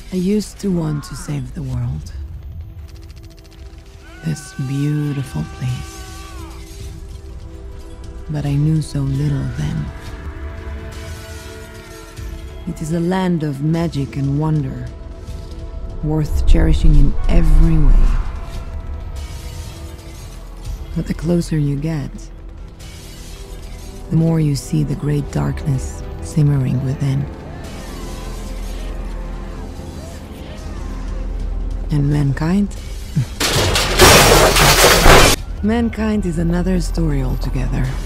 I used to want to save the world. This beautiful place. But I knew so little then. It is a land of magic and wonder, worth cherishing in every way. But the closer you get, the more you see the great darkness simmering within. And mankind? Mankind is another story altogether.